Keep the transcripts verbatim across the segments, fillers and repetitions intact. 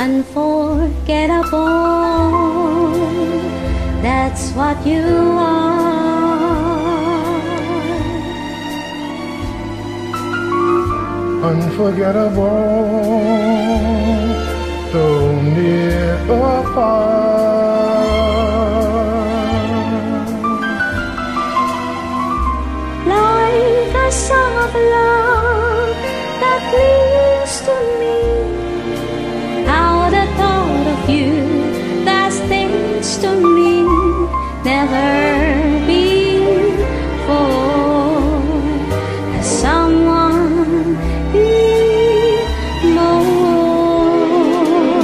Unforgettable, that's what you are. Unforgettable, though near or far. Like a song of love that clings to me. How the thought of you does things to me. Never before has someone been more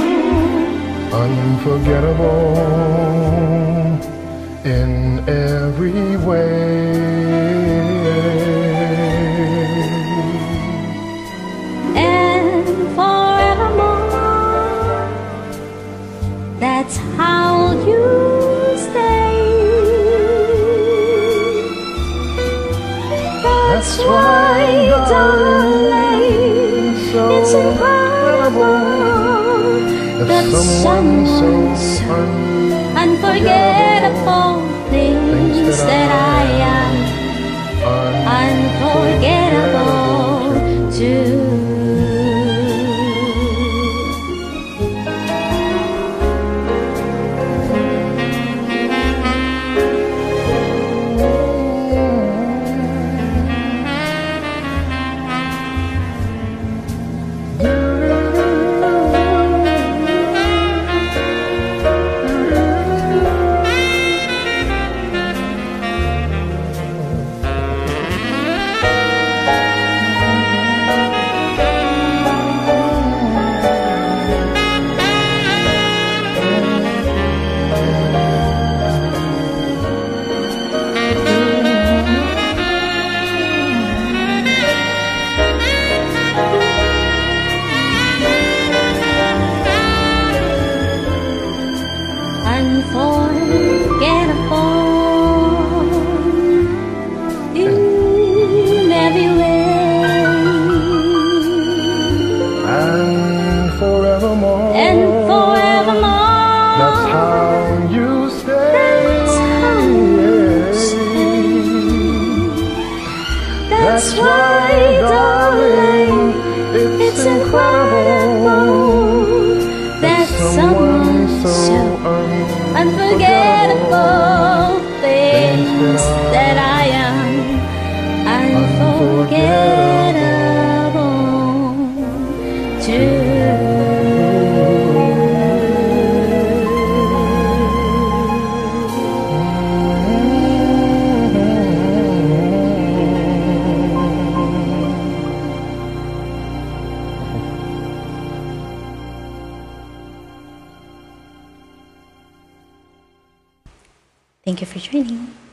unforgettable in every way. And forevermore, that's how you stay. That's why, darling, so it's incredible that someone so unforgettable things that I am unforgettable too. Unforgettable in every way. And forevermore, and forevermore, that's how you stay. That's how you stay. That's why, darling, it's incredible that someone so unforgettable things that I am unforgettable too. Thank you for joining.